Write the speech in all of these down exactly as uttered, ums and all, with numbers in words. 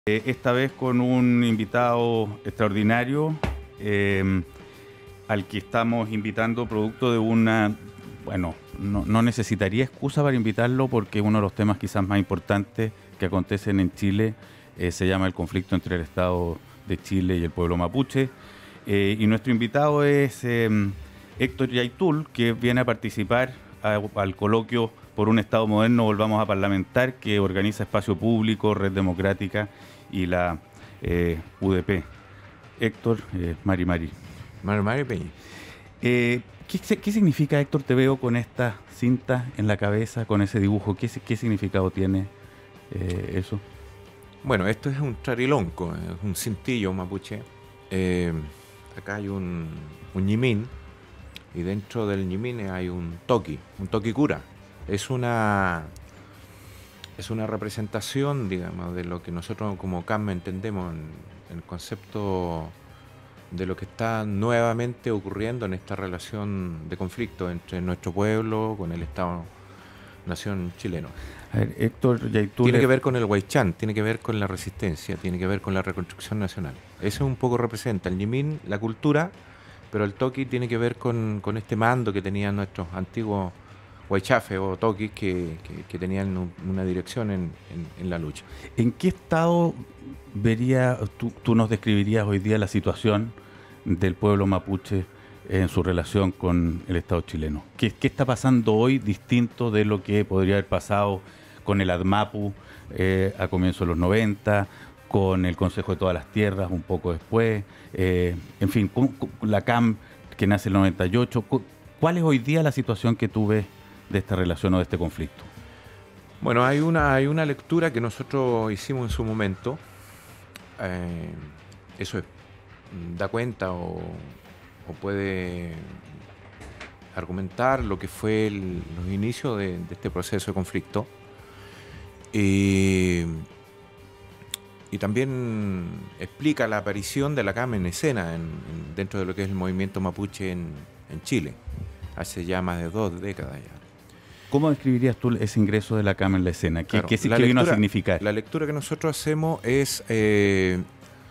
Eh, esta vez con un invitado extraordinario eh, al que estamos invitando producto de una... Bueno, no, no necesitaría excusa para invitarlo porque uno de los temas quizás más importantes que acontecen en Chile eh, se llama el conflicto entre el Estado de Chile y el pueblo mapuche. Eh, y nuestro invitado es eh, Héctor Yaitul, que viene a participar a, al coloquio Por un Estado Moderno Volvamos a Parlamentar, que organiza Espacio Público, Red Democrática y la eh, U D P. Héctor, eh, Mari Mari. Mari Mari Peña. Eh, ¿qué, ¿Qué significa, Héctor? Te veo con esta cinta en la cabeza, con ese dibujo. ¿Qué, qué significado tiene eh, eso? Bueno, esto es un trarilonco, es un cintillo mapuche. Eh, acá hay un, un ñimín y dentro del ñimín hay un toqui, un toqui cura. Es una, es una representación, digamos, de lo que nosotros como C A M entendemos en, en el concepto de lo que está nuevamente ocurriendo en esta relación de conflicto entre nuestro pueblo con el Estado-nación chileno. A ver, Héctor Yaitul... Tiene que ver con el Huaychán, tiene que ver con la resistencia, tiene que ver con la reconstrucción nacional. Eso un poco representa el ñimín, la cultura, pero el toqui tiene que ver con, con este mando que tenían nuestros antiguos huaychafes o toquis que, que, que tenían un, una dirección en, en, en la lucha. ¿En qué estado vería, tú, tú nos describirías hoy día la situación del pueblo mapuche en su relación con el Estado chileno? ¿Qué, qué está pasando hoy distinto de lo que podría haber pasado con el ADMAPU eh, a comienzos de los noventa, con el Consejo de Todas las Tierras un poco después, eh, en fin, con, con la C A M que nace en el noventa y ocho? ¿Cuál es hoy día la situación que tú ves de esta relación o de este conflicto? Bueno, hay una, hay una lectura que nosotros hicimos en su momento. Eh, eso es, da cuenta o, o puede argumentar lo que fue el, los inicios de, de este proceso de conflicto. Y, y también explica la aparición de la C A M en escena en, en, dentro de lo que es el movimiento mapuche en, en Chile, hace ya más de dos décadas ya. ¿Cómo describirías tú ese ingreso de la C A M en la escena? ¿Qué, Claro, qué, la ¿qué vino lectura, a significar? La lectura que nosotros hacemos es eh,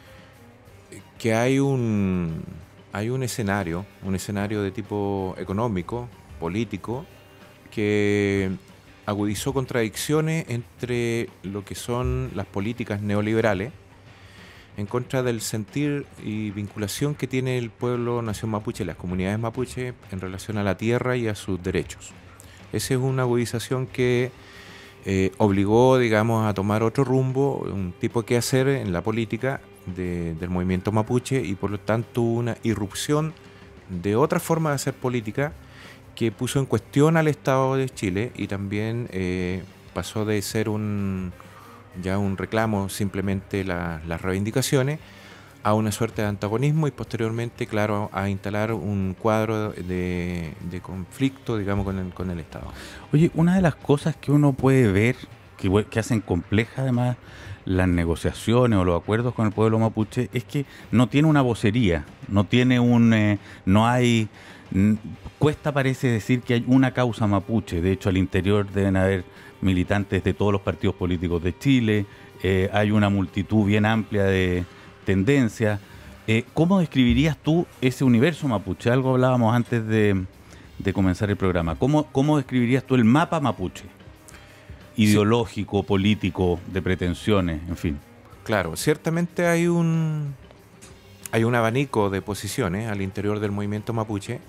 que hay un, hay un escenario, un escenario de tipo económico, político, que agudizó contradicciones entre lo que son las políticas neoliberales en contra del sentir y vinculación que tiene el pueblo nación mapuche, las comunidades mapuche, en relación a la tierra y a sus derechos. Esa es una agudización que eh, obligó, digamos, a tomar otro rumbo, un tipo que hacer en la política de, del movimiento mapuche y por lo tanto una irrupción de otra forma de hacer política que puso en cuestión al Estado de Chile y también eh, pasó de ser un ya un reclamo simplemente la, las reivindicaciones a una suerte de antagonismo y posteriormente, claro, a instalar un cuadro de, de conflicto, digamos, con el, con el Estado. Oye, una de las cosas que uno puede ver, que, que hacen complejas además las negociaciones o los acuerdos con el pueblo mapuche, es que no tiene una vocería, no tiene un, eh, no hay, n- cuesta parece decir que hay una causa mapuche. De hecho, al interior deben haber militantes de todos los partidos políticos de Chile, eh, hay una multitud bien amplia de tendencias. Eh, ¿Cómo describirías tú ese universo mapuche? Algo hablábamos antes de, de comenzar el programa. ¿Cómo, ¿Cómo describirías tú el mapa mapuche? Ideológico, sí, político, de pretensiones, en fin. Claro, ciertamente hay un, hay un abanico de posiciones al interior del movimiento mapuche.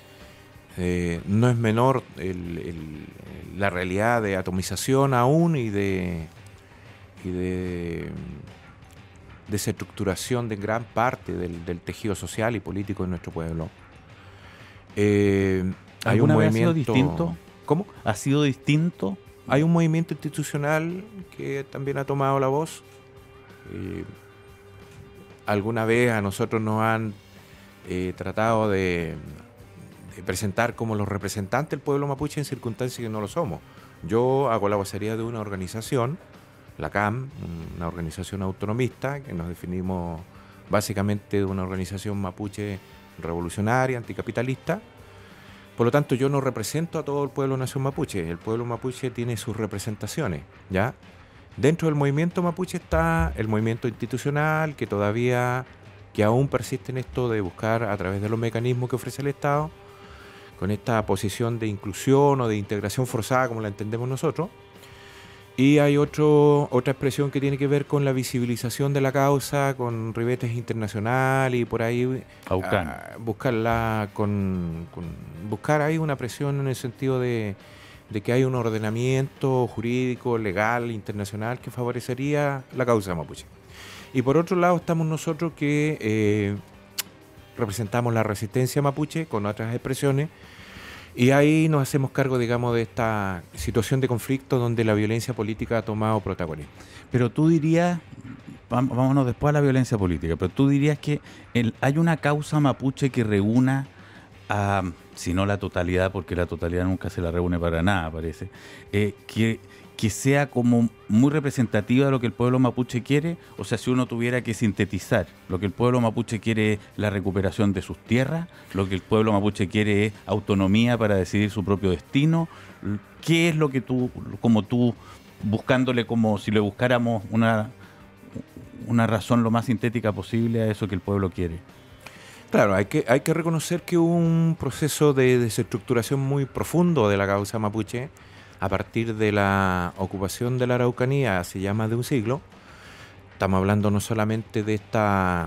Eh, no es menor el, el, la realidad de atomización aún y de, y de desestructuración de gran parte del, del tejido social y político de nuestro pueblo. Eh, hay un movimiento... ¿Ha sido distinto? ¿Cómo? ¿Ha sido distinto? Hay un movimiento institucional que también ha tomado la voz. Eh, alguna vez a nosotros nos han eh, tratado de, de presentar como los representantes del pueblo mapuche en circunstancias que no lo somos. Yo hago la vocería de una organización, la C A M, una organización autonomista, que nos definimos básicamente de una organización mapuche revolucionaria, anticapitalista. Por lo tanto, yo no represento a todo el pueblo nación mapuche. El pueblo mapuche tiene sus representaciones, ¿ya? Dentro del movimiento mapuche está el movimiento institucional, que todavía, que aún persiste en esto de buscar a través de los mecanismos que ofrece el Estado, con esta posición de inclusión o de integración forzada, como la entendemos nosotros. Y hay otro, otra expresión que tiene que ver con la visibilización de la causa, con ribetes internacionales y por ahí Aucán. uh, buscarla con, con buscar ahí una presión en el sentido de, de que hay un ordenamiento jurídico, legal, internacional que favorecería la causa mapuche. Y por otro lado estamos nosotros que eh, representamos la resistencia mapuche con otras expresiones. Y ahí nos hacemos cargo, digamos, de esta situación de conflicto donde la violencia política ha tomado protagonismo. Pero tú dirías, vámonos después a la violencia política, pero tú dirías que el, hay una causa mapuche que reúna a, si no la totalidad, porque la totalidad nunca se la reúne para nada, parece, eh, que, que sea como muy representativa de lo que el pueblo mapuche quiere. O sea, si uno tuviera que sintetizar, lo que el pueblo mapuche quiere es la recuperación de sus tierras, lo que el pueblo mapuche quiere es autonomía para decidir su propio destino. ¿Qué es lo que tú, como tú, buscándole como si le buscáramos una, una razón lo más sintética posible a eso que el pueblo quiere? Claro, hay que, hay que reconocer que hubo un proceso de desestructuración muy profundo de la causa mapuche a partir de la ocupación de la Araucanía hace ya más de un siglo. Estamos hablando no solamente de esta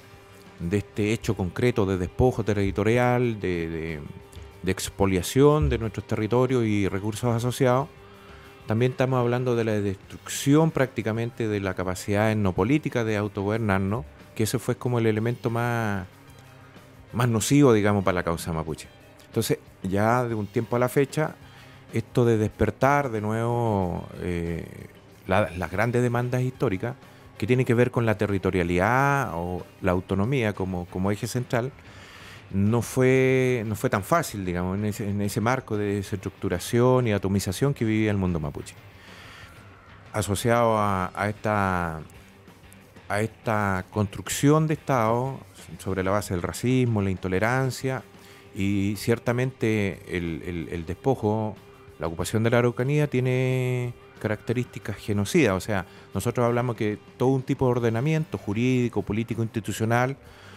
de este hecho concreto de despojo territorial, de, de, de expoliación de nuestros territorios y recursos asociados. También estamos hablando de la destrucción prácticamente de la capacidad etnopolítica de autogobernarnos, que ese fue como el elemento más, más nocivo, digamos, para la causa mapuche. Entonces, ya de un tiempo a la fecha, esto de despertar de nuevo eh, la, las grandes demandas históricas que tienen que ver con la territorialidad o la autonomía como, como eje central, no fue, no fue tan fácil, digamos, en ese, en ese marco de desestructuración y atomización que vivía el mundo mapuche. Asociado a, a, esta, a esta construcción de Estado sobre la base del racismo, la intolerancia y ciertamente el, el, el despojo. La ocupación de la Araucanía tiene características genocidas, o sea, nosotros hablamos que todo un tipo de ordenamiento jurídico, político, institucional,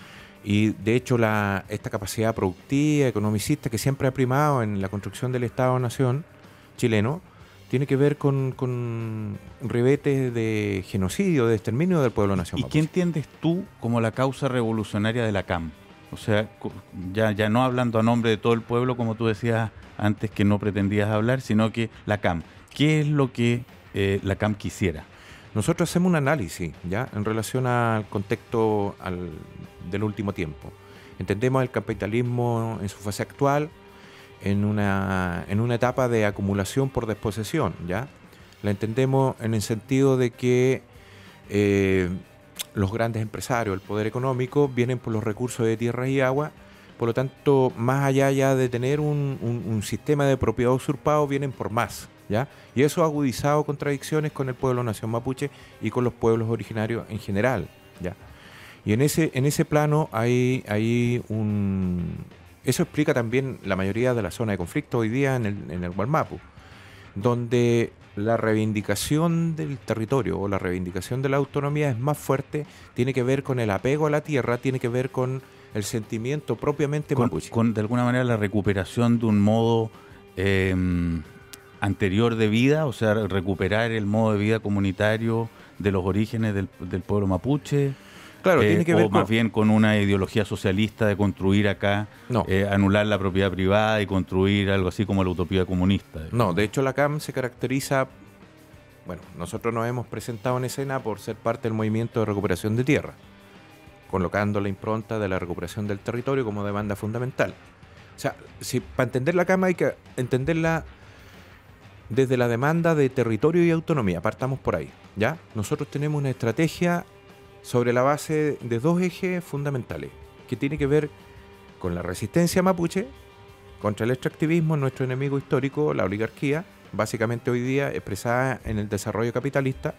y de hecho la, esta capacidad productiva, economicista, que siempre ha primado en la construcción del Estado-Nación chileno, tiene que ver con, con ribetes de genocidio, de exterminio del pueblo-nación. ¿Y qué entiendes tú como la causa revolucionaria de la C A M? O sea, ya, ya no hablando a nombre de todo el pueblo, como tú decías antes que no pretendías hablar, sino que la C A M. ¿Qué es lo que eh, la C A M quisiera? Nosotros hacemos un análisis ya en relación al contexto al, del último tiempo. Entendemos el capitalismo en su fase actual en una, en una etapa de acumulación por desposesión, ¿ya? La entendemos en el sentido de que eh, los grandes empresarios, el poder económico, vienen por los recursos de tierra y agua. Por lo tanto, más allá ya de tener un, un, un sistema de propiedad usurpado, vienen por más, ¿ya? Y eso ha agudizado contradicciones con el pueblo nación mapuche y con los pueblos originarios en general, ¿ya? Y en ese, en ese plano hay, hay un... Eso explica también la mayoría de la zona de conflicto hoy día en el, en el Gualmapu, donde la reivindicación del territorio o la reivindicación de la autonomía es más fuerte, tiene que ver con el apego a la tierra, tiene que ver con el sentimiento propiamente con, mapuche. Con, de alguna manera, la recuperación de un modo eh, anterior de vida, o sea, recuperar el modo de vida comunitario de los orígenes del, del pueblo mapuche. Claro, eh, tiene que o ver más con... bien con una ideología socialista de construir acá, no. eh, anular la propiedad privada y construir algo así como la utopía comunista. No, de hecho la C A M se caracteriza, bueno, nosotros nos hemos presentado en escena por ser parte del movimiento de recuperación de tierra, colocando la impronta de la recuperación del territorio como demanda fundamental. O sea, si, para entender la C A M hay que entenderla desde la demanda de territorio y autonomía, partamos por ahí, ¿ya? Nosotros tenemos una estrategia sobre la base de dos ejes fundamentales, que tiene que ver con la resistencia mapuche contra el extractivismo, nuestro enemigo histórico, la oligarquía, básicamente hoy día expresada en el desarrollo capitalista,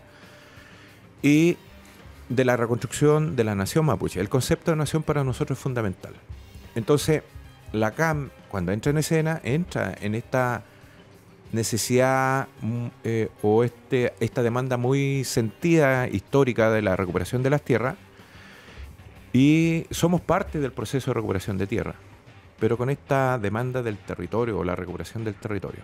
y de la reconstrucción de la nación mapuche. El concepto de nación para nosotros es fundamental. Entonces, la C A M, cuando entra en escena, entra en esta necesidad eh, o este, esta demanda muy sentida, histórica, de la recuperación de las tierras, y somos parte del proceso de recuperación de tierra, pero con esta demanda del territorio o la recuperación del territorio.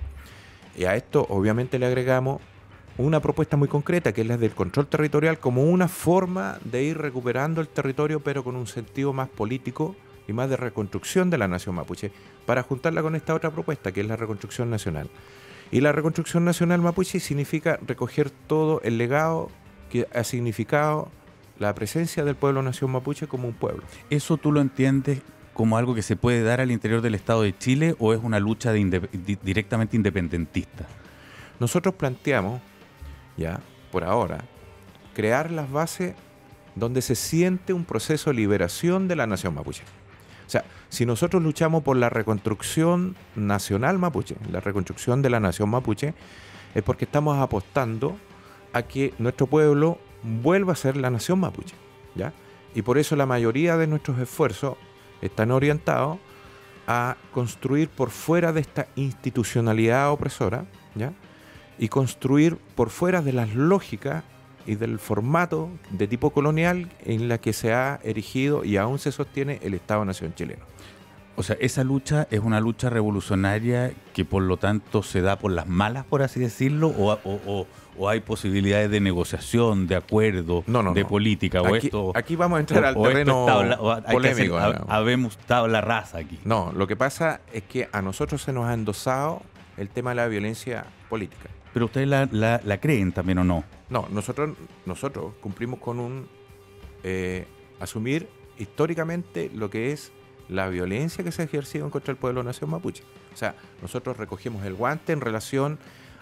Y a esto obviamente le agregamos una propuesta muy concreta, que es la del control territorial, como una forma de ir recuperando el territorio, pero con un sentido más político y más de reconstrucción de la nación mapuche, para juntarla con esta otra propuesta, que es la reconstrucción nacional. Y la reconstrucción nacional mapuche significa recoger todo el legado que ha significado la presencia del pueblo nación mapuche como un pueblo. ¿Eso tú lo entiendes como algo que se puede dar al interior del Estado de Chile o es una lucha de indep- di- directamente independentista? Nosotros planteamos, ya, por ahora, crear las bases donde se siente un proceso de liberación de la nación mapuche. O sea, si nosotros luchamos por la reconstrucción nacional mapuche, la reconstrucción de la nación mapuche, es porque estamos apostando a que nuestro pueblo vuelva a ser la nación mapuche, ¿ya? Y por eso la mayoría de nuestros esfuerzos están orientados a construir por fuera de esta institucionalidad opresora, ¿ya? Y construir por fuera de las lógicas y del formato de tipo colonial en la que se ha erigido y aún se sostiene el Estado-Nación chileno. O sea, esa lucha es una lucha revolucionaria que por lo tanto se da por las malas, por así decirlo, o, o, o, o hay posibilidades de negociación, de acuerdo, no, no, de no. política, aquí, o esto... Aquí vamos a entrar o, al o terreno tabla, o hay polémico. Que hacer, habemos tabla rasa aquí. No, lo que pasa es que a nosotros se nos ha endosado el tema de la violencia política. ¿Pero ustedes la, la, la creen también o no? No, nosotros, nosotros cumplimos con un... Eh, asumir históricamente lo que es la violencia que se ha ejercido contra el pueblo nación mapuche. O sea, nosotros recogemos el guante en relación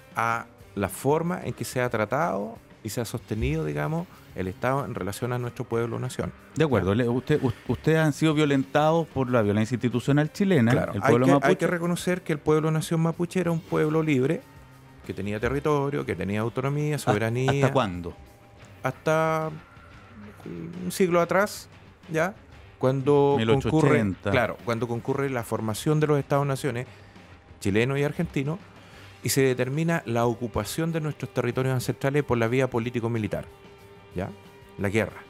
a la forma en que se ha tratado y se ha sostenido, digamos, el Estado en relación a nuestro pueblo nación. De acuerdo, ¿Ya? usted, ustedes han sido violentados por la violencia institucional chilena, claro, el pueblo hay que, mapuche. Hay que reconocer que el pueblo nación mapuche era un pueblo libre, que tenía territorio, que tenía autonomía, soberanía. ¿Hasta cuándo? Hasta un siglo atrás, ¿ya? Cuando concurre, claro, cuando concurre la formación de los Estados-naciones chilenos y argentinos y se determina la ocupación de nuestros territorios ancestrales por la vía político-militar, ¿ya? La guerra.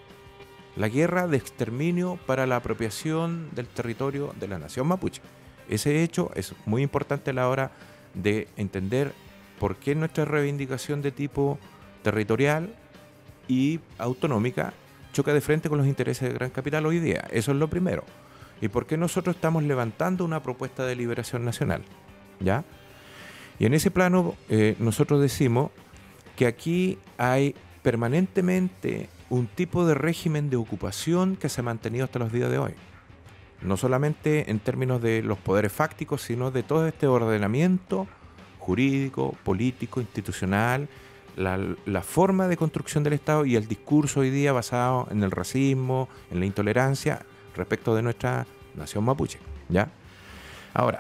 La guerra de exterminio para la apropiación del territorio de la nación mapuche. Ese hecho es muy importante a la hora de entender por qué nuestra reivindicación de tipo territorial y autonómica choca de frente con los intereses de gran capital hoy día. Eso es lo primero. ¿Y por qué nosotros estamos levantando una propuesta de liberación nacional? ¿Ya? Y en ese plano eh, nosotros decimos que aquí hay permanentemente un tipo de régimen de ocupación que se ha mantenido hasta los días de hoy. No solamente en términos de los poderes fácticos, sino de todo este ordenamiento jurídico, político, institucional, La, la forma de construcción del Estado y el discurso hoy día basado en el racismo, en la intolerancia respecto de nuestra nación mapuche, ¿ya? Ahora,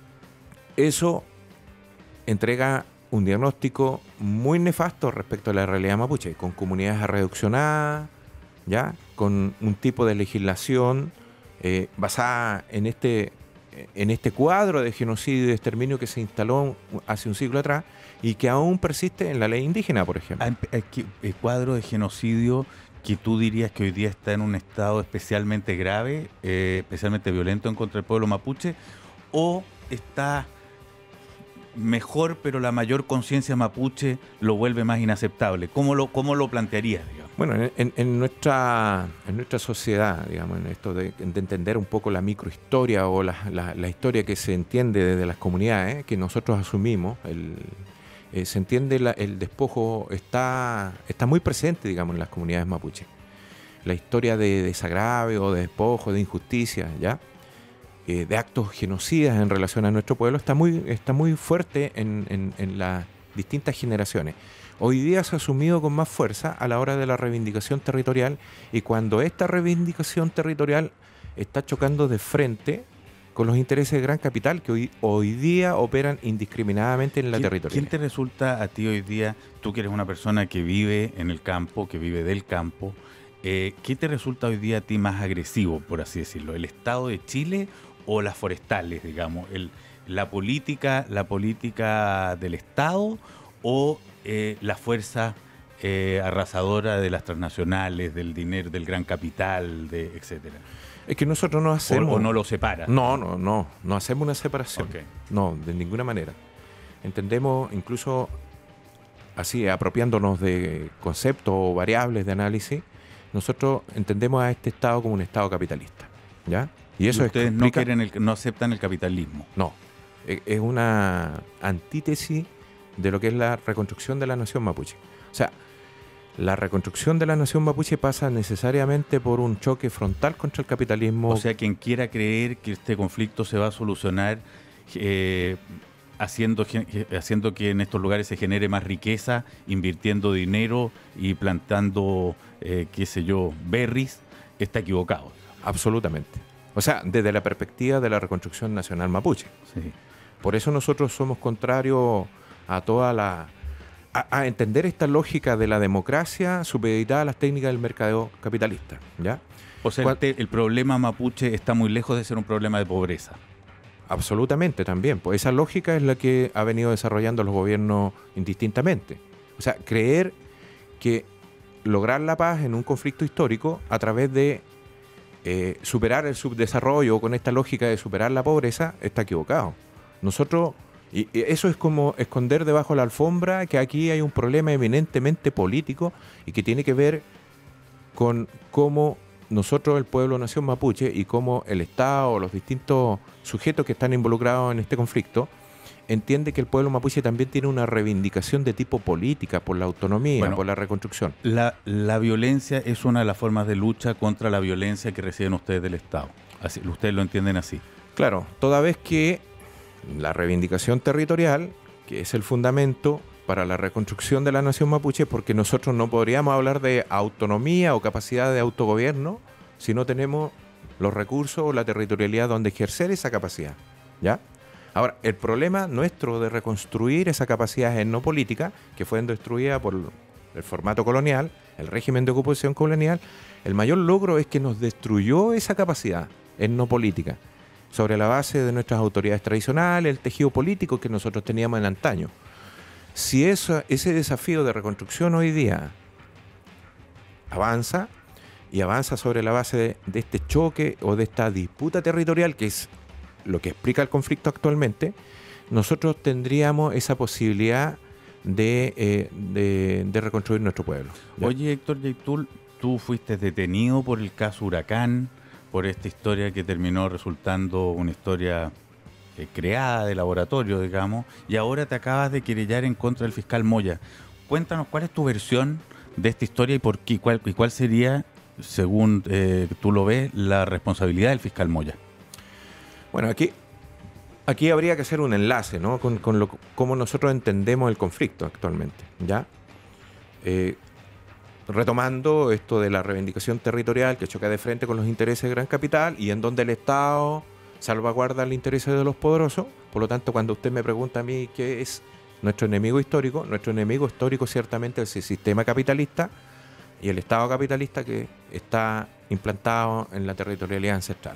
eso entrega un diagnóstico muy nefasto respecto a la realidad mapuche, con comunidades reduccionadas, ¿ya? Con un tipo de legislación eh, basada en este, en este cuadro de genocidio y de exterminio que se instaló hace un siglo atrás y que aún persiste en la ley indígena, por ejemplo. El cuadro de genocidio que tú dirías que hoy día está en un estado especialmente grave, eh, especialmente violento en contra del pueblo mapuche, o está mejor, pero la mayor conciencia mapuche lo vuelve más inaceptable. ¿Cómo lo, cómo lo plantearías, digamos? Bueno, en, en, en, nuestra, en nuestra sociedad, digamos, en esto de, de entender un poco la microhistoria o la, la, la historia que se entiende desde las comunidades, ¿eh? que nosotros asumimos, el, eh, se entiende la, el despojo está, está muy presente, digamos, en las comunidades mapuche. La historia de desagravio, de despojo, de injusticia, ¿ya? Eh, de actos genocidas en relación a nuestro pueblo está muy, está muy fuerte en, en, en las distintas generaciones. Hoy día se ha asumido con más fuerza a la hora de la reivindicación territorial, y cuando esta reivindicación territorial está chocando de frente con los intereses de gran capital que hoy, hoy día operan indiscriminadamente en la territorialidad. ¿Quién te resulta a ti hoy día, tú que eres una persona que vive en el campo, que vive del campo, eh, ¿qué te resulta hoy día a ti más agresivo, por así decirlo? ¿El Estado de Chile o las forestales, digamos? El, la política, la política del Estado o eh, la fuerza eh, arrasadora de las transnacionales, del dinero, del gran capital, de etcétera? Es que nosotros no hacemos... ¿O, o no lo separa? No, no, no, no hacemos una separación. Okay. No, de ninguna manera. Entendemos, incluso así, apropiándonos de conceptos o variables de análisis, nosotros entendemos a este Estado como un Estado capitalista, ¿ya? Y eso ¿Y ustedes explica, no quieren el, no aceptan el capitalismo? No, es una antítesis de lo que es la reconstrucción de la nación mapuche. O sea, la reconstrucción de la nación mapuche pasa necesariamente por un choque frontal contra el capitalismo. O sea, quien quiera creer que este conflicto se va a solucionar eh, haciendo, haciendo que en estos lugares se genere más riqueza, invirtiendo dinero y plantando, eh, qué sé yo, berries, está equivocado. Absolutamente. O sea, desde la perspectiva de la reconstrucción nacional mapuche. Sí. Por eso nosotros somos contrarios a toda la... A, a entender esta lógica de la democracia supeditada a las técnicas del mercadeo capitalista, ¿ya? O sea, el, te, el problema mapuche está muy lejos de ser un problema de pobreza. Absolutamente, también. Pues esa lógica es la que ha venido desarrollando los gobiernos indistintamente. O sea, creer que lograr la paz en un conflicto histórico a través de eh, superar el subdesarrollo con esta lógica de superar la pobreza está equivocado. Nosotros... Y eso es como esconder debajo de la alfombra que aquí hay un problema eminentemente político y que tiene que ver con cómo nosotros, el pueblo nación mapuche, y cómo el Estado o los distintos sujetos que están involucrados en este conflicto, entiende que el pueblo mapuche también tiene una reivindicación de tipo política por la autonomía, bueno, por la reconstrucción. La, la violencia es una de las formas de lucha contra la violencia que reciben ustedes del Estado. Así, ustedes lo entienden así. Claro, toda vez que la reivindicación territorial, que es el fundamento para la reconstrucción de la nación mapuche, porque nosotros no podríamos hablar de autonomía o capacidad de autogobierno si no tenemos los recursos o la territorialidad donde ejercer esa capacidad, ¿ya? Ahora, el problema nuestro de reconstruir esa capacidad etnopolítica, que fue destruida por el formato colonial, el régimen de ocupación colonial, el mayor logro es que nos destruyó esa capacidad etnopolítica sobre la base de nuestras autoridades tradicionales, el tejido político que nosotros teníamos en antaño. Si eso, ese desafío de reconstrucción hoy día avanza, y avanza sobre la base de, de este choque o de esta disputa territorial, que es lo que explica el conflicto actualmente, nosotros tendríamos esa posibilidad de, eh, de, de reconstruir nuestro pueblo, ¿ya? Oye, Héctor Yaitul, tú fuiste detenido por el caso Huracán, por esta historia que terminó resultando una historia eh, creada de laboratorio, digamos, y ahora te acabas de querellar en contra del fiscal Moya. Cuéntanos cuál es tu versión de esta historia y por qué, cuál, y cuál sería, según eh, tú lo ves, la responsabilidad del fiscal Moya. Bueno, aquí, aquí habría que hacer un enlace, ¿no?, con, con lo, cómo nosotros entendemos el conflicto actualmente, ¿ya? Eh, retomando esto de la reivindicación territorial que choca de frente con los intereses de gran capital y en donde el Estado salvaguarda los intereses de los poderosos. Por lo tanto, cuando usted me pregunta a mí qué es nuestro enemigo histórico, nuestro enemigo histórico ciertamente es el sistema capitalista y el Estado capitalista que está implantado en la territorialidad ancestral.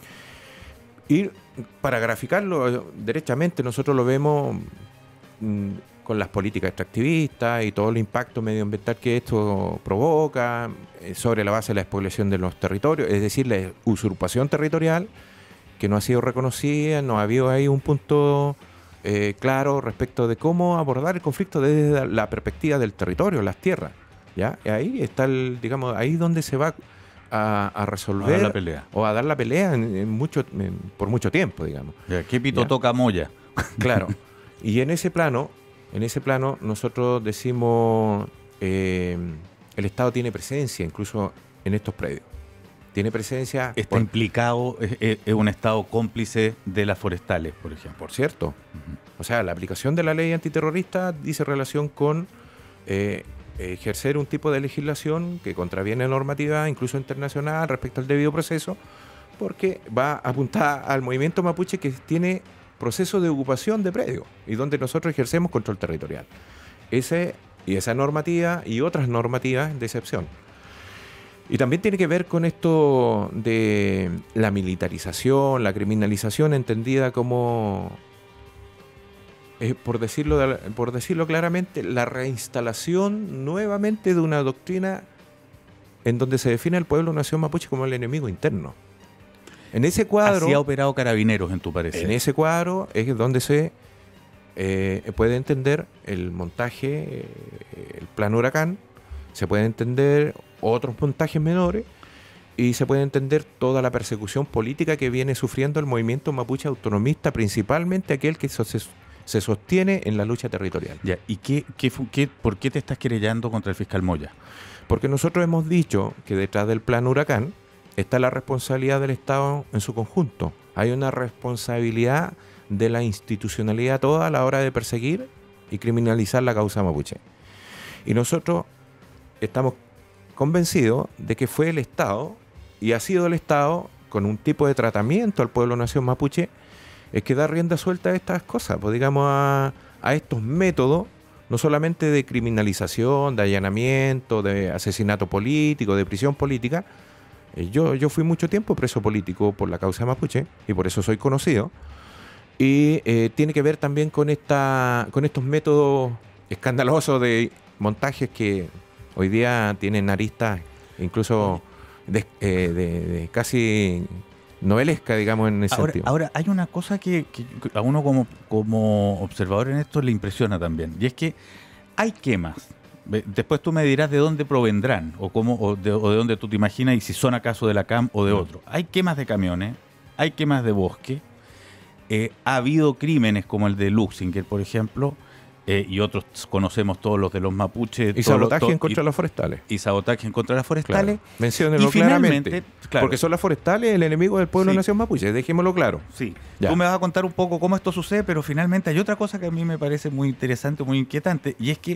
Y para graficarlo derechamente, nosotros lo vemos mmm, con las políticas extractivistas y todo el impacto medioambiental que esto provoca eh, sobre la base de la expoliación de los territorios, es decir, la usurpación territorial que no ha sido reconocida. No ha habido ahí un punto eh, claro respecto de cómo abordar el conflicto desde la perspectiva del territorio, las tierras, ¿ya? Y ahí está el, digamos, ahí donde se va a, a resolver a dar la pelea. o a dar la pelea en, en mucho, en, por mucho tiempo, digamos. Ya, ¿qué pito ¿ya? toca Moya? Claro. Y en ese plano, en ese plano nosotros decimos eh, el Estado tiene presencia incluso en estos predios. Tiene presencia. Está por, implicado, es, es un Estado cómplice de las forestales, por ejemplo. Por cierto. Uh-huh. O sea, la aplicación de la ley antiterrorista dice relación con eh, ejercer un tipo de legislación que contraviene normativa, incluso internacional, respecto al debido proceso, porque va apuntada al movimiento mapuche que tiene proceso de ocupación de predios y donde nosotros ejercemos control territorial. Ese, y esa normativa y otras normativas de excepción. Y también tiene que ver con esto de la militarización, la criminalización entendida como eh, por, decirlo de, por decirlo claramente, la reinstalación nuevamente de una doctrina en donde se define al pueblo nación mapuche como el enemigo interno. En ese cuadro... Así ha operado Carabineros, en tu parecer. En ese cuadro es donde se eh, puede entender el montaje, eh, el plan Huracán, se puede entender otros montajes menores y se puede entender toda la persecución política que viene sufriendo el movimiento mapuche autonomista, principalmente aquel que se, se sostiene en la lucha territorial. Ya, ¿y qué, qué, qué, por qué te estás querellando contra el fiscal Moya? Porque nosotros hemos dicho que detrás del plan Huracán está la responsabilidad del Estado en su conjunto. Hay una responsabilidad de la institucionalidad toda a la hora de perseguir y criminalizar la causa mapuche. Y nosotros estamos convencidos de que fue el Estado, y ha sido el Estado, con un tipo de tratamiento al pueblo nación mapuche, es que da rienda suelta a estas cosas, pues digamos a, a estos métodos, no solamente de criminalización, de allanamiento, de asesinato político, de prisión política. Eh, yo, yo fui mucho tiempo preso político por la causa mapuche y por eso soy conocido. Y eh, tiene que ver también con, esta, con estos métodos escandalosos de montajes que hoy día tienen aristas incluso de, eh, de, de casi novelesca, digamos, en ese ahora, sentido. Ahora, hay una cosa que, que a uno como, como observador en esto le impresiona también, y es que hay quemas. Después tú me dirás de dónde provendrán, o, cómo, o, de, o de dónde tú te imaginas, y si son acaso de la C A M o de otro. Hay quemas de camiones, hay quemas de bosque, eh, ha habido crímenes como el de Luxinger, por ejemplo, Eh, y otros conocemos todos los de los mapuches. Y sabotaje lo, en contra y, de las forestales. Y sabotaje en contra de las forestales. Claro. Menciónenlo claramente. Claro. Porque son las forestales el enemigo del pueblo sí. nación mapuche, dejémoslo claro. Sí. Ya. Tú me vas a contar un poco cómo esto sucede, pero finalmente hay otra cosa que a mí me parece muy interesante, muy inquietante, y es que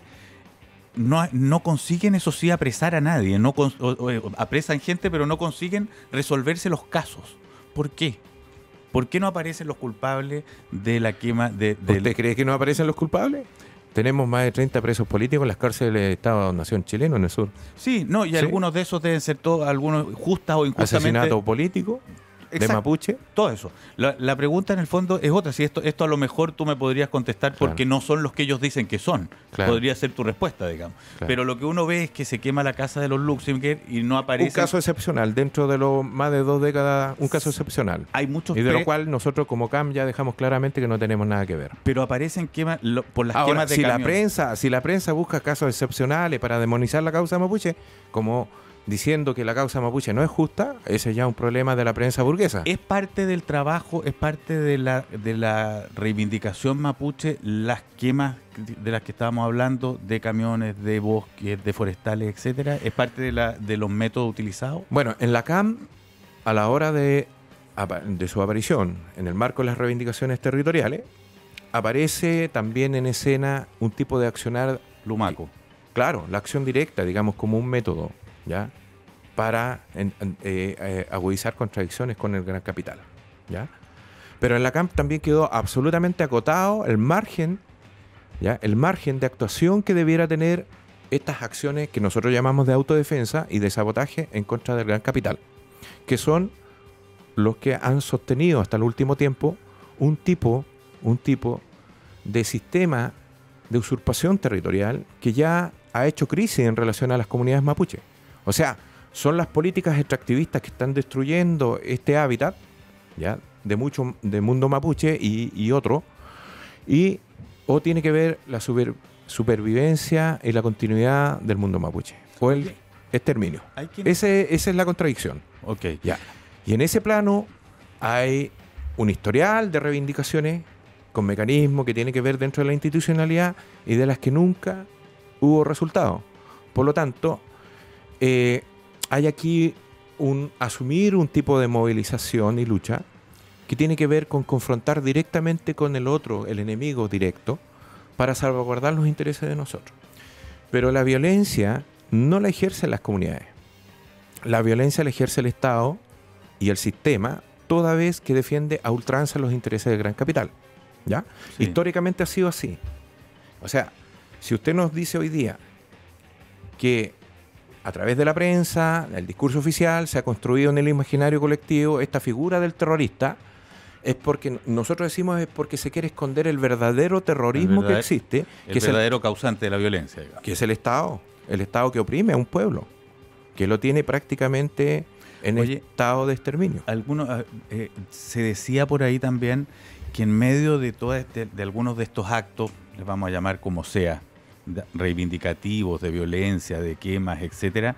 no, no consiguen, eso sí, apresar a nadie. No o, o, apresan gente, pero no consiguen resolverse los casos. ¿Por qué? ¿Por qué no aparecen los culpables de la quema de, de... ¿Usted cree que no aparecen los culpables? Tenemos más de treinta presos políticos en las cárceles del Estado-Nación chileno en el sur. Sí, no, y ¿Sí? algunos de esos deben ser todos, algunos justas o injustamente... Asesinato político. Exacto. De mapuche. Todo eso. La, la pregunta en el fondo es otra. Si esto, esto a lo mejor tú me podrías contestar porque claro. no son los que ellos dicen que son. Claro. Podría ser tu respuesta, digamos. Claro. Pero lo que uno ve es que se quema la casa de los Luxinger y no aparece... Un caso excepcional. Dentro de los más de dos décadas, un caso excepcional. Hay muchos... Y de lo cual nosotros como C A M ya dejamos claramente que no tenemos nada que ver. Pero aparecen quemas lo, por las Ahora, quemas de si camión. la prensa, si la prensa busca casos excepcionales para demonizar la causa mapuche, como... diciendo que la causa mapuche no es justa, ese es ya un problema de la prensa burguesa. Es parte del trabajo, es parte de la, de la reivindicación mapuche, las quemas de las que estábamos hablando, de camiones, de bosques, de forestales, etcétera, es parte de, la, de los métodos utilizados. Bueno, en la C A M, a la hora de, de su aparición, en el marco de las reivindicaciones territoriales, aparece también en escena un tipo de accionar lumaco. Claro, la acción directa, digamos, como un método, ¿ya? Para en, en, eh, eh, agudizar contradicciones con el gran capital, ¿ya? Pero en la C A M también quedó absolutamente acotado el margen, ¿ya? El margen de actuación que debiera tener estas acciones que nosotros llamamos de autodefensa y de sabotaje en contra del gran capital, que son los que han sostenido hasta el último tiempo un tipo, un tipo de sistema de usurpación territorial que ya ha hecho crisis en relación a las comunidades mapuche. O sea, son las políticas extractivistas que están destruyendo este hábitat, ¿ya? De mucho de mundo mapuche y, y otro, y o tiene que ver la super, supervivencia y la continuidad del mundo mapuche, o el exterminio. Ese, esa es la contradicción. Okay. Ya. Y en ese plano hay un historial de reivindicaciones con mecanismos que tiene que ver dentro de la institucionalidad y de las que nunca hubo resultado. Por lo tanto, eh, hay aquí un asumir un tipo de movilización y lucha que tiene que ver con confrontar directamente con el otro, el enemigo directo, para salvaguardar los intereses de nosotros. Pero la violencia no la ejercen las comunidades. La violencia la ejerce el Estado y el sistema toda vez que defiende a ultranza los intereses del gran capital. ¿Ya? Sí. Históricamente ha sido así. O sea, si usted nos dice hoy día que a través de la prensa, el discurso oficial, se ha construido en el imaginario colectivo esta figura del terrorista, es porque nosotros decimos es porque se quiere esconder el verdadero terrorismo el verdadero, que existe, el que verdadero es el, causante de la violencia, digamos. Que es el Estado, el Estado que oprime a un pueblo, que lo tiene prácticamente en Oye, estado de exterminio. Algunos, eh, se decía por ahí también que en medio de todo este, de algunos de estos actos, les vamos a llamar como sea, de, reivindicativos, de violencia, de quemas, etcétera,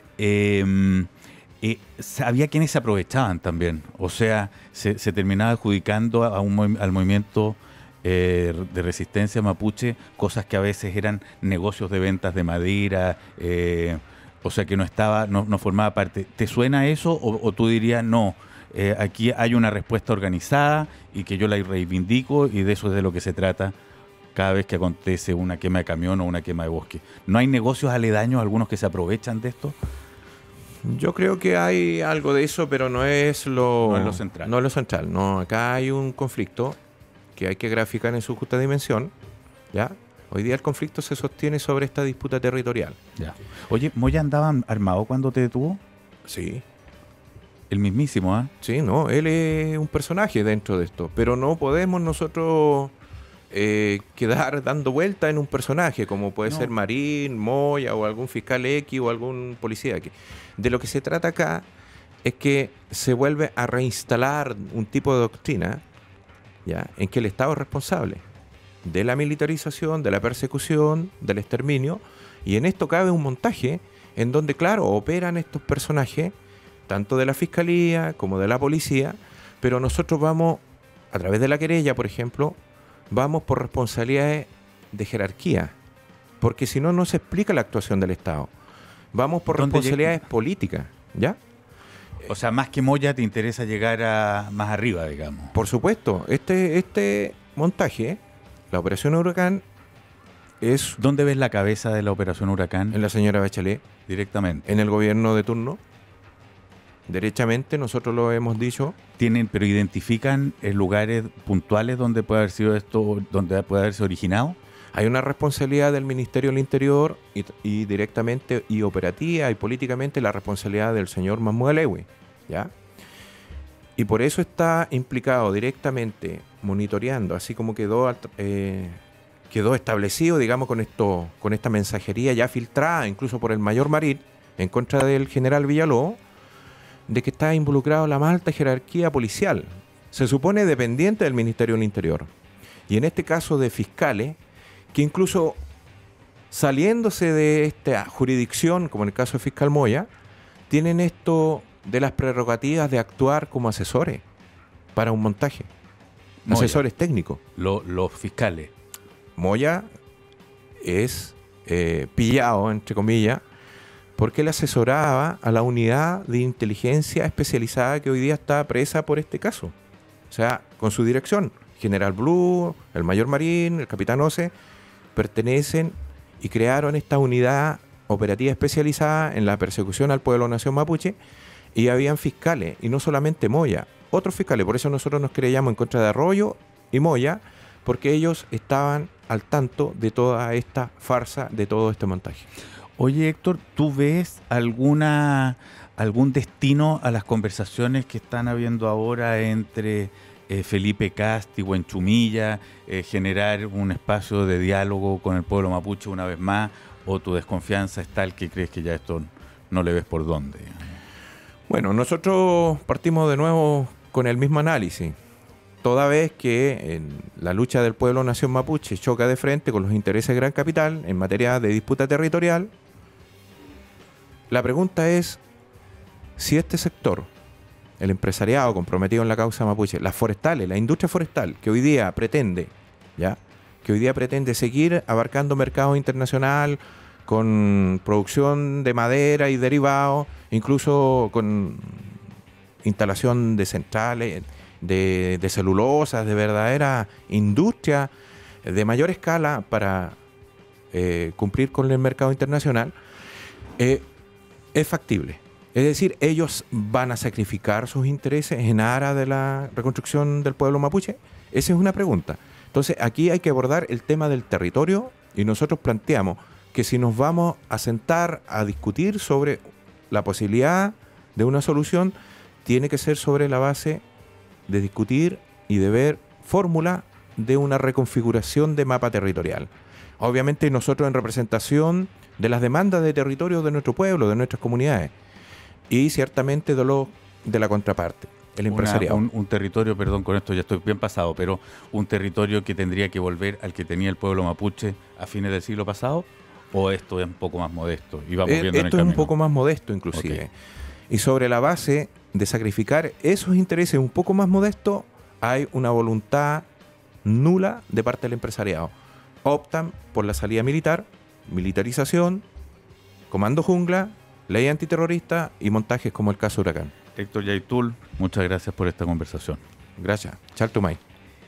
eh, eh, había quienes se aprovechaban también. O sea, se, se terminaba adjudicando a un, al movimiento eh, de resistencia mapuche cosas que a veces eran negocios de ventas de madera, eh, o sea que no estaba, no, no formaba parte. ¿Te suena eso o, o tú dirías no? Eh, aquí hay una respuesta organizada y que yo la reivindico y de eso es de lo que se trata cada vez que acontece una quema de camión o una quema de bosque. ¿No hay negocios aledaños, algunos que se aprovechan de esto? Yo creo que hay algo de eso, pero no es lo, no es lo central. No es lo central. No, acá hay un conflicto que hay que graficar en su justa dimensión, ¿ya? Hoy día el conflicto se sostiene sobre esta disputa territorial. Ya. Oye, ¿Moya andaba armado cuando te detuvo? Sí. El mismísimo, ¿ah? ¿eh? Sí, no, él es un personaje dentro de esto, pero no podemos nosotros eh, quedar dando vuelta en un personaje, como puede no. ser Marín, Moya o algún fiscal X o algún policía X. De lo que se trata acá es que se vuelve a reinstalar un tipo de doctrina, ¿ya?, en que el Estado es responsable de la militarización, de la persecución, del exterminio, y en esto cabe un montaje en donde, claro, operan estos personajes, tanto de la Fiscalía como de la Policía, pero nosotros vamos, a través de la querella, por ejemplo, vamos por responsabilidades de jerarquía, porque si no, no se explica la actuación del Estado. Vamos por responsabilidades llega? políticas, ¿ya? O sea, más que Moya, te interesa llegar a más arriba, digamos. Por supuesto. Este, este montaje, la Operación Huracán, es... ¿Dónde ves la cabeza de la Operación Huracán? En la señora Bachelet. Directamente. En el gobierno de turno. Derechamente, nosotros lo hemos dicho. Tienen, pero identifican lugares puntuales donde puede haber sido esto, donde puede haberse originado. Hay una responsabilidad del Ministerio del Interior y, y directamente y operativa y políticamente la responsabilidad del señor Mahmoud Alewi, ¿ya? Y por eso está implicado directamente monitoreando, así como quedó eh, quedó establecido, digamos, con esto, con esta mensajería ya filtrada, incluso por el mayor Marín, en contra del general Villalobos, de que está involucrado la más alta jerarquía policial. Se supone dependiente del Ministerio del Interior. Y en este caso de fiscales, que incluso saliéndose de esta jurisdicción, como en el caso de fiscal Moya, tienen esto de las prerrogativas de actuar como asesores para un montaje. Moya. Asesores técnicos. Lo, los fiscales. Moya es eh, pillado, entre comillas, porque él asesoraba a la unidad de inteligencia especializada que hoy día está presa por este caso. O sea, con su dirección, General Blue, el Mayor Marín, el Capitán Ose, pertenecen y crearon esta unidad operativa especializada en la persecución al pueblo nación mapuche, y habían fiscales, y no solamente Moya, otros fiscales. Por eso nosotros nos creíamos en contra de Arroyo y Moya, porque ellos estaban al tanto de toda esta farsa, de todo este montaje. Oye, Héctor, ¿tú ves alguna algún destino a las conversaciones que están habiendo ahora entre eh, Felipe Cast y Huenchumilla, eh, generar un espacio de diálogo con el pueblo mapuche una vez más, o tu desconfianza es tal que crees que ya esto no le ves por dónde? Bueno, nosotros partimos de nuevo con el mismo análisis. Toda vez que en la lucha del pueblo nación mapuche choca de frente con los intereses de Gran Capital en materia de disputa territorial, la pregunta es si este sector, el empresariado comprometido en la causa mapuche, las forestales, la industria forestal, que hoy día pretende, ¿ya?, que hoy día pretende seguir abarcando mercado internacional con producción de madera y derivados, incluso con instalación de centrales, de, de celulosas, de verdadera industria de mayor escala para eh, cumplir con el mercado internacional, eh, es factible. Es decir, ellos van a sacrificar sus intereses en aras de la reconstrucción del pueblo mapuche. Esa es una pregunta. Entonces, aquí hay que abordar el tema del territorio, y nosotros planteamos que si nos vamos a sentar a discutir sobre la posibilidad de una solución, tiene que ser sobre la base de discutir y deber fórmula de una reconfiguración de mapa territorial. Obviamente nosotros en representación de las demandas de territorio de nuestro pueblo, de nuestras comunidades, y ciertamente de, lo, de la contraparte, el empresariado. Una, un, un territorio, perdón, con esto ya estoy bien pasado, pero un territorio que tendría que volver al que tenía el pueblo mapuche a fines del siglo pasado, ¿o esto es un poco más modesto? Y vamos Eh, viendo en el esto es un camino. poco más modesto inclusive. Okay. Y sobre la base de sacrificar esos intereses un poco más modestos, hay una voluntad nula de parte del empresariado. Optan por la salida militar, militarización, comando jungla, ley antiterrorista y montajes como el caso Huracán. Héctor Yaitul, muchas gracias por esta conversación. Gracias. Chartumay.